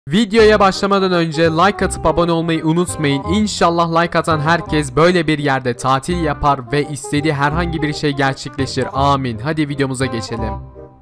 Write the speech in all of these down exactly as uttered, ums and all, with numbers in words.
Videoya başlamadan önce like atıp abone olmayı unutmayın. İnşallah like atan herkes böyle bir yerde tatil yapar ve istediği herhangi bir şey gerçekleşir. Amin. Hadi videomuza geçelim.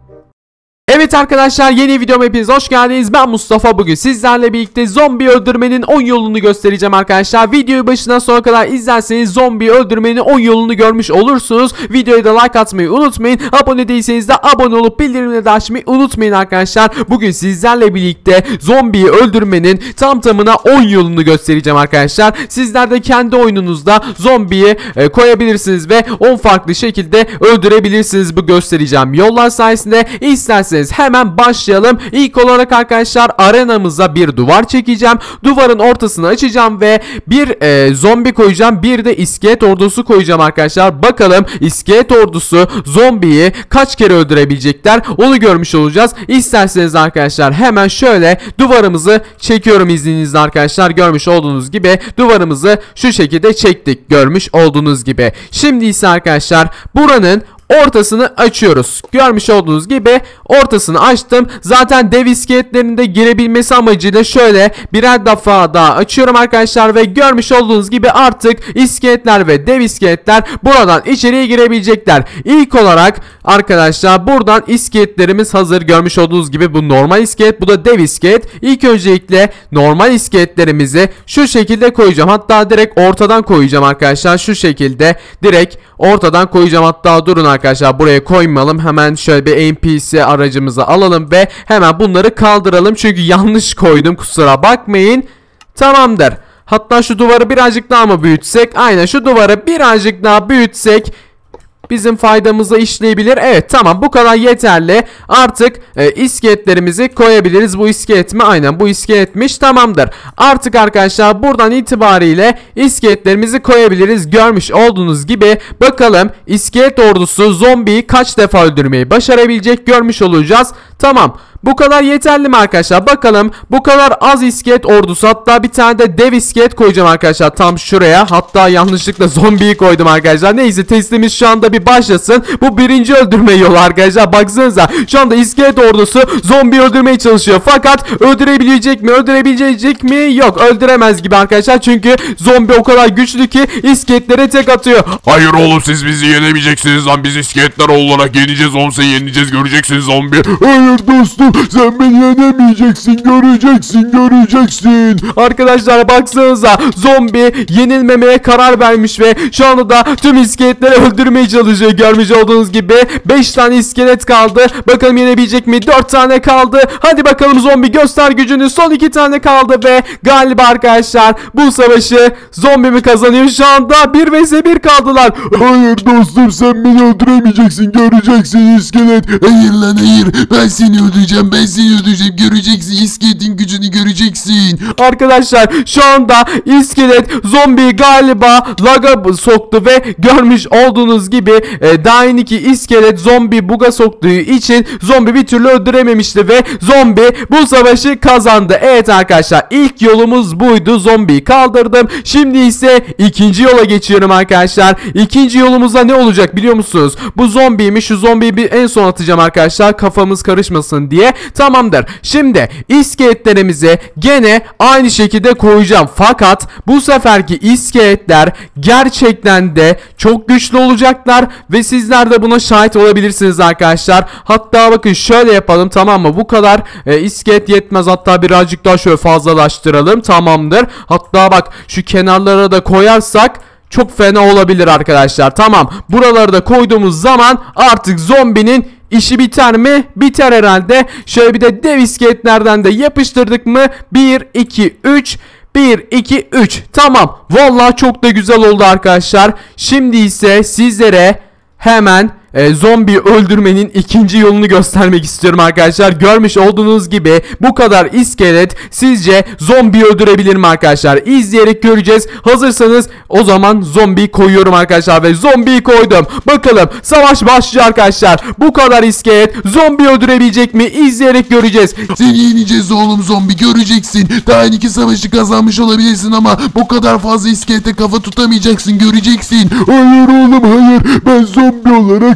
Evet arkadaşlar, yeni videoma hepiniz hoş geldiniz. Ben Mustafa. Bugün sizlerle birlikte zombi öldürmenin on yolunu göstereceğim arkadaşlar. Videoyu başından sonuna kadar izlerseniz zombi öldürmenin on yolunu görmüş olursunuz. Videoya da like atmayı unutmayın. Abone değilseniz de abone olup bildirimleri de açmayı unutmayın arkadaşlar. Bugün sizlerle birlikte zombiyi öldürmenin tam tamına on yolunu göstereceğim arkadaşlar. Sizler de kendi oyununuzda zombiyi e, koyabilirsiniz ve on farklı şekilde öldürebilirsiniz bu göstereceğim yollar sayesinde. İsterseniz hemen başlayalım. İlk olarak arkadaşlar arenamıza bir duvar çekeceğim. Duvarın ortasını açacağım ve bir e, zombi koyacağım. Bir de iskelet ordusu koyacağım arkadaşlar. Bakalım iskelet ordusu zombiyi kaç kere öldürebilecekler, onu görmüş olacağız. İsterseniz arkadaşlar hemen şöyle duvarımızı çekiyorum izninizle arkadaşlar. Görmüş olduğunuz gibi duvarımızı şu şekilde çektik. Görmüş olduğunuz gibi. Şimdi ise arkadaşlar buranın ortasını açıyoruz. Görmüş olduğunuz gibi ortasını açtım. Zaten dev iskeletlerin de girebilmesi amacıyla şöyle birer defa daha açıyorum arkadaşlar ve görmüş olduğunuz gibi artık iskeletler ve dev iskeletler buradan içeriye girebilecekler. İlk olarak arkadaşlar buradan iskeletlerimiz hazır. Görmüş olduğunuz gibi bu normal iskelet, bu da dev iskelet. İlk öncelikle normal iskeletlerimizi şu şekilde koyacağım. Hatta direkt ortadan koyacağım arkadaşlar. Şu şekilde direkt ortadan koyacağım. Hatta durun arkadaşlar, buraya koymayalım. Hemen şöyle bir N P C aracımızı alalım ve hemen bunları kaldıralım. Çünkü yanlış koydum, kusura bakmayın. Tamamdır. Hatta şu duvarı birazcık daha mı büyütsek? Aynen, şu duvarı birazcık daha büyütsek bizim faydamıza işleyebilir. Evet, tamam, bu kadar yeterli. Artık e, iskeletlerimizi koyabiliriz. Bu iskelet mi? Aynen, bu iskeletmiş. Tamamdır. Artık arkadaşlar buradan itibariyle iskeletlerimizi koyabiliriz. Görmüş olduğunuz gibi bakalım iskelet ordusu zombiyi kaç defa öldürmeyi başarabilecek görmüş olacağız. Tamam. Bu kadar yeterli mi arkadaşlar? Bakalım, bu kadar az iskelet ordusu, hatta bir tane de dev iskelet koyacağım arkadaşlar tam şuraya. Hatta yanlışlıkla zombiyi koydum arkadaşlar. Neyse, testimiz şu anda bir başlasın. Bu birinci öldürme yolu arkadaşlar. Baksanıza, şu anda iskelet ordusu zombi öldürmeye çalışıyor. Fakat öldürebilecek mi? Öldürebilecek mi? Yok, öldüremez gibi arkadaşlar. Çünkü zombi o kadar güçlü ki iskeletlere tek atıyor. Hayır oğlum, siz bizi yenemeyeceksiniz lan. Biz iskeletler olarak yeneceğiz. Onsa yeneceğiz. Göreceksiniz zombi. Hayır dostum, sen beni yenemeyeceksin, göreceksin, göreceksin. Arkadaşlar baksanıza, zombi yenilmemeye karar vermiş ve şu anda da tüm iskeletleri öldürmeye çalışıyor. Görmüş olduğunuz gibi beş tane iskelet kaldı. Bakalım yenebilecek mi? dört tane kaldı. Hadi bakalım zombi, göster gücünü. Son iki tane kaldı ve galiba arkadaşlar bu savaşı zombi mi kazanıyor? Şu anda bir vs bir kaldılar. Hayır dostum, sen beni öldüremeyeceksin, göreceksin iskelet. Hayır lan hayır, ben seni öldüreceğim. Ben seni öldüreceğim, göreceksin, iskeletin gücünü göreceksin. Arkadaşlar şu anda iskelet zombi galiba laga soktu ve görmüş olduğunuz gibi e, daha yeniki iskelet zombi buga soktuğu için zombi bir türlü öldürememişti ve zombi bu savaşı kazandı. Evet arkadaşlar, ilk yolumuz buydu, zombiyi kaldırdım. Şimdi ise ikinci yola geçiyorum arkadaşlar. İkinci yolumuzda ne olacak biliyor musunuz? Bu zombiymiş, şu zombiyi bir en son atacağım arkadaşlar, kafamız karışmasın diye. Tamamdır. Şimdi iskeletlerimizi gene aynı şekilde koyacağım. Fakat bu seferki iskeletler gerçekten de çok güçlü olacaklar ve sizler de buna şahit olabilirsiniz arkadaşlar. Hatta bakın şöyle yapalım, tamam mı? Bu kadar e, iskelet yetmez. Hatta birazcık daha şöyle fazlalaştıralım. Tamamdır. Hatta bak, şu kenarlara da koyarsak çok fena olabilir arkadaşlar. Tamam. Buraları da koyduğumuz zaman artık zombinin İşi biter mi? Biter herhalde. Şöyle bir de dev iskeletlerden de yapıştırdık mı? bir, iki, üç. bir, iki, üç. Tamam. Vallahi çok da güzel oldu arkadaşlar. Şimdi ise sizlere hemen E, zombi öldürmenin ikinci yolunu göstermek istiyorum arkadaşlar. Görmüş olduğunuz gibi bu kadar iskelet sizce zombi öldürebilir mi arkadaşlar? İzleyerek göreceğiz. Hazırsanız o zaman zombiyi koyuyorum arkadaşlar ve zombiyi koydum. Bakalım savaş başlıyor arkadaşlar. Bu kadar iskelet zombi öldürebilecek mi? İzleyerek göreceğiz. Seni yeneceğiz oğlum zombi, göreceksin. Daha iki savaşı kazanmış olabilirsin ama bu kadar fazla iskelete kafa tutamayacaksın, göreceksin. Hayır oğlum hayır, ben zombi olarak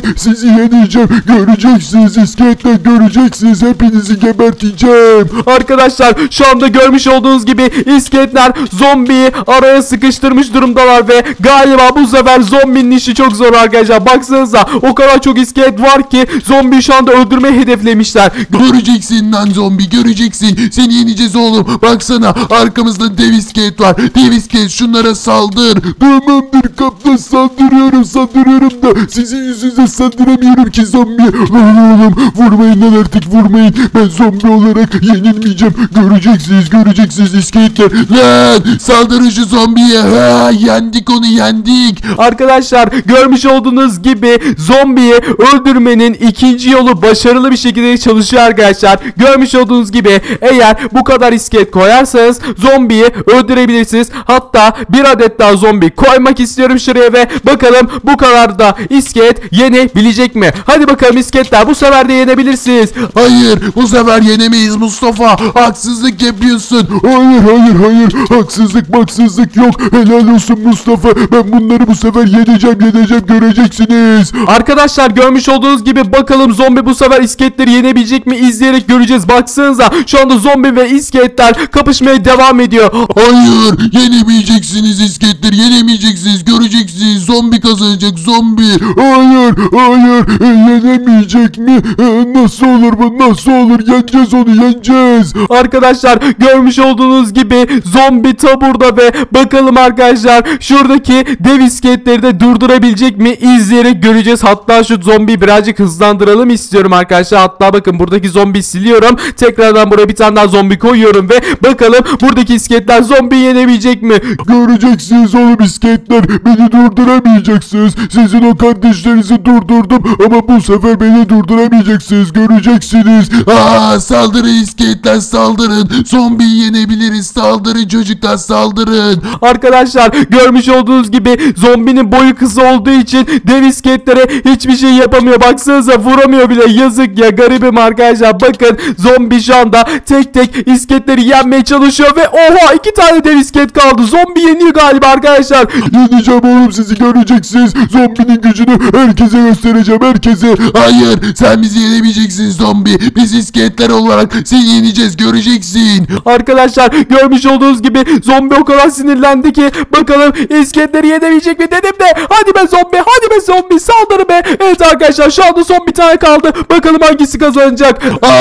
Sizi yeneceğim. Göreceksiniz iskeletler, göreceksiniz. Hepinizi geberteceğim. Arkadaşlar şu anda görmüş olduğunuz gibi iskeletler zombiyi araya sıkıştırmış durumdalar ve galiba bu sefer zombinin işi çok zor arkadaşlar. Baksanıza o kadar çok iskelet var ki zombiyi şu anda öldürmeyi hedeflemişler. Göreceksin lan zombi, göreceksin. Seni yeneceğiz oğlum. Baksana arkamızda dev iskelet var. Dev iskelet, şunlara saldır. Tamamdır kaptan, saldırıyorum saldırıyorum da sizin yüzünüzden saldıramıyorum ki zombi. Lan oğlum vurmayın lan, artık vurmayın. Ben zombi olarak yenilmeyeceğim. Göreceksiniz göreceksiniz iskeletler. Lan saldırın şu zombiye. Ha, yendik onu, yendik. Arkadaşlar görmüş olduğunuz gibi zombiyi öldürmenin ikinci yolu başarılı bir şekilde çalışıyor arkadaşlar. Görmüş olduğunuz gibi eğer bu kadar iskelet koyarsanız zombiyi öldürebilirsiniz. Hatta bir adet daha zombi koymak istiyorum şuraya ve bakalım bu kadar da iskelet yenebilecek mi? Hadi bakalım iskeletler, bu sefer de yenebilirsiniz. Hayır, bu sefer yenemeyiz Mustafa. Haksızlık yapıyorsun. Hayır hayır hayır. Haksızlık haksızlık yok. Helal olsun Mustafa. Ben bunları bu sefer yeneceğim yeneceğim, göreceksiniz. Arkadaşlar görmüş olduğunuz gibi bakalım zombi bu sefer iskeletleri yenebilecek mi? İzleyerek göreceğiz. Baksanıza şu anda zombi ve iskeletler kapışmaya devam ediyor. Hayır, yenemeyeceksiniz iskeletleri, yenemeyeceksiniz, göreceksiniz. Zombi kazanacak, zombi. Hayır hayır, yenemeyecek mi? Nasıl olur bu, nasıl olur? Yeneceğiz onu, yeneceğiz. Arkadaşlar görmüş olduğunuz gibi zombi taburda ve bakalım arkadaşlar şuradaki dev iskeletleri de durdurabilecek mi? İzleyerek göreceğiz. Hatta şu zombiyi birazcık hızlandıralım istiyorum arkadaşlar. Hatta bakın buradaki zombi siliyorum. Tekrardan buraya bir tane daha zombi koyuyorum ve bakalım buradaki iskeletler zombi yenebilecek mi? Göreceksiniz oğlum iskeletler. Beni durduramayacaksınız. Sizin o kardeşlerinizi durdurdum ama bu sefer beni durduramayacaksınız. Göreceksiniz. Aa, saldırın iskeletler, saldırın. Zombiyi yenebiliriz. Saldırın çocuklar, saldırın. Arkadaşlar görmüş olduğunuz gibi zombinin boyu kısa olduğu için dev iskeletlere hiçbir şey yapamıyor. Baksanıza vuramıyor bile. Yazık ya, garibim arkadaşlar. Bakın zombi şu anda tek tek iskeletleri yenmeye çalışıyor ve oha, iki tane dev iskelet kaldı. Zombi yeniyor galiba arkadaşlar. Yeneceğim oğlum, sizi göreceksiniz. Zombinin gücünü herkese göstereceğim, herkese. Hayır, sen bizi yenemeyeceksin zombi. Biz iskeletler olarak seni yeneceğiz, göreceksin. Arkadaşlar görmüş olduğunuz gibi zombi o kadar sinirlendi ki bakalım iskeletleri yenemeyecek mi dedim de hadi be zombi, hadi be zombi, saldır be. Evet arkadaşlar şu anda son bir tane kaldı. Bakalım hangisi kazanacak.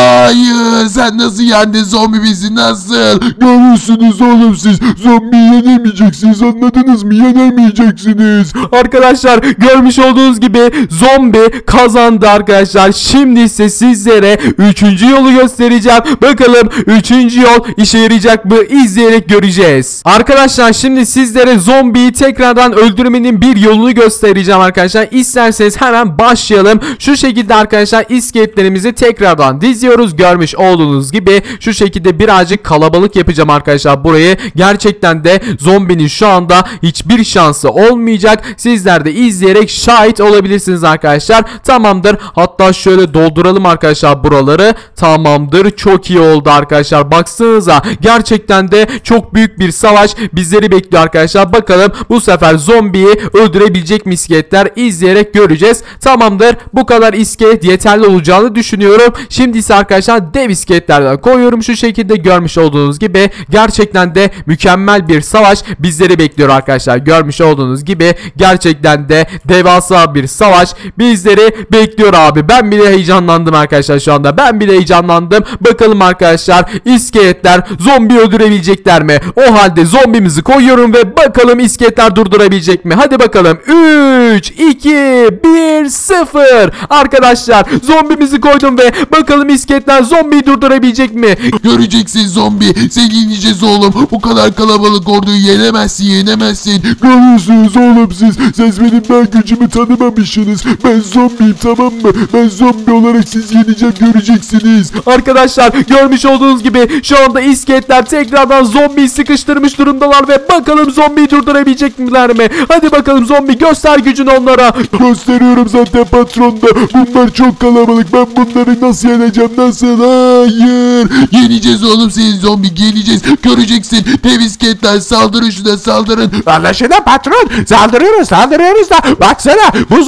Hayır, sen nasıl yendin zombi bizi, nasıl? Görürsünüz oğlum siz. Zombi yenemeyeceksiniz, anladınız mı? Yenemeyeceksiniz. Arkadaşlar görmüş olduğunuz gibi zombi kazandı arkadaşlar. Şimdi ise sizlere üçüncü yolu göstereceğim. Bakalım üçüncü yol işe yarayacak mı? İzleyerek göreceğiz. Arkadaşlar şimdi sizlere zombiyi tekrardan öldürmenin bir yolunu göstereceğim arkadaşlar. İsterseniz hemen başlayalım. Şu şekilde arkadaşlar iskeletlerimizi tekrardan diziyoruz. Görmüş olduğunuz gibi şu şekilde birazcık kalabalık yapacağım arkadaşlar burayı. Gerçekten de zombinin şu anda hiçbir şansı olmayacak. Sizler de izleyerek şahit olabilirsiniz arkadaşlar. Tamamdır. Hatta şöyle dolduralım arkadaşlar buraları. Tamamdır. Çok iyi oldu arkadaşlar. Baksanıza. Gerçekten de çok büyük bir savaş bizleri bekliyor arkadaşlar. Bakalım bu sefer zombiyi öldürebilecek mi iskeletler? İzleyerek göreceğiz. Tamamdır. Bu kadar iskelet yeterli olacağını düşünüyorum. Şimdi ise arkadaşlar dev iskeletlerden koyuyorum şu şekilde. Görmüş olduğunuz gibi gerçekten de mükemmel bir savaş bizleri bekliyor arkadaşlar. Görmüş olduğunuz gibi gerçekten de devasa bir savaş bizleri bekliyor abi. Ben bile heyecanlandım arkadaşlar şu anda. Ben bile heyecanlandım. Bakalım arkadaşlar iskeletler zombi öldürebilecekler mi? O halde zombimizi koyuyorum ve bakalım iskeletler durdurabilecek mi? Hadi bakalım. üç, iki, bir, sıfır. Arkadaşlar zombimizi koydum ve bakalım iskeletler zombiyi durdurabilecek mi? Göreceksin zombi. Seni yeneceğiz oğlum. Bu kadar kalabalık orduyu yenemezsin, yenemezsin. Görüyorsunuz oğlum siz. Siz benim daha gücümü tanımamışsınız. Ben zombiyim, tamam mı? Ben zombi olarak siz yeneceğim, göreceksiniz. Arkadaşlar görmüş olduğunuz gibi şu anda iskeletler tekrardan zombiyi sıkıştırmış durumdalar ve bakalım zombiyi durdurabilecekler mi? Hadi bakalım zombi, göster gücünü onlara. Gösteriyorum zaten patron da. Bunlar çok kalabalık. Ben bunları nasıl yeneceğim, nasıl? Hayır. Yeneceğiz oğlum seni zombi, yeneceğiz. Göreceksin. Dev iskeletler, saldırın şuna, saldırın. Anlaşıldı patron. Saldırıyoruz saldırıyoruz da baksana bu zombi o kadar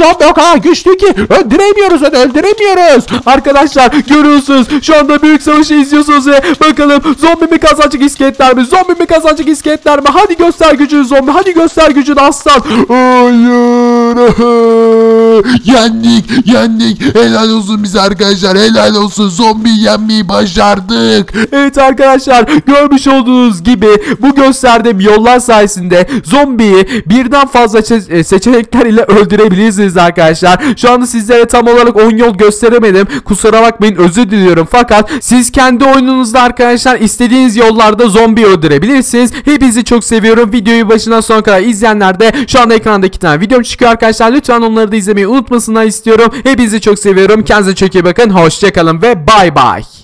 daha güçlü ki öldüremiyoruz onu öldüremiyoruz. Arkadaşlar görüyorsunuz şu anda büyük savaşı izliyorsunuz ve bakalım zombi mi kazanacak iskeletler mi? Zombi mi kazanacak iskeletler mi? Hadi göster gücünü zombi. Hadi göster gücünü aslan. Hayır. Yendik, yendik. Helal olsun bize arkadaşlar. Helal olsun. Zombi yenmeyi başardık. Evet arkadaşlar görmüş olduğunuz gibi bu gösterdiğim yollar sayesinde zombiyi birden fazla çe- seçenekler ile öldürebilirsiniz arkadaşlar. Şu anda sizlere tam olarak on yol gösteremedim. Kusura bakmayın, özür diliyorum. Fakat siz kendi oyununuzda arkadaşlar istediğiniz yollarda zombi öldürebilirsiniz. Hepinizi çok seviyorum. Videoyu başından sonuna kadar izleyenler de şu anda ekranda iki tane videom çıkıyor arkadaşlar. Lütfen onları da izlemeyi unutmasınlar istiyorum. Hepinizi çok seviyorum. Kendinize çok iyi bakın. Hoşçakalın ve bay bay.